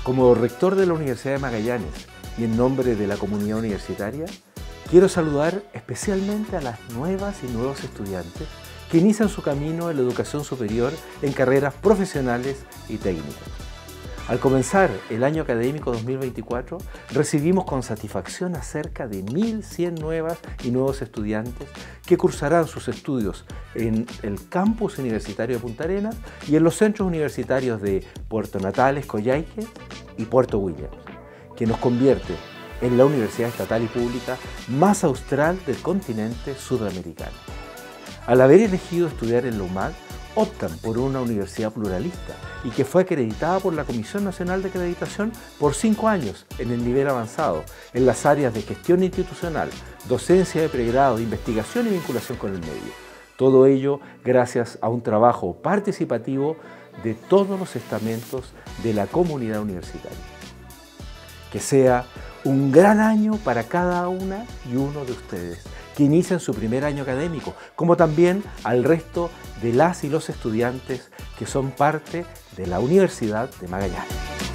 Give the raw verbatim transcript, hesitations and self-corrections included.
Como rector de la Universidad de Magallanes y en nombre de la comunidad universitaria, quiero saludar especialmente a las nuevas y nuevos estudiantes que inician su camino en la educación superior en carreras profesionales y técnicas. Al comenzar el año académico dos mil veinticuatro, recibimos con satisfacción a cerca de mil cien nuevas y nuevos estudiantes que cursarán sus estudios en el campus universitario de Punta Arenas y en los centros universitarios de Puerto Natales, Coyhaique y Puerto Williams, que nos convierte en la universidad estatal y pública más austral del continente sudamericano. Al haber elegido estudiar en la U M A D, optan por una universidad pluralista y que fue acreditada por la Comisión Nacional de Acreditación por cinco años en el nivel avanzado, en las áreas de gestión institucional, docencia de pregrado, investigación y vinculación con el medio. Todo ello gracias a un trabajo participativo de todos los estamentos de la comunidad universitaria. Que sea un gran año para cada una y uno de ustedes que inician su primer año académico, como también al resto de las y los estudiantes que son parte de la Universidad de Magallanes.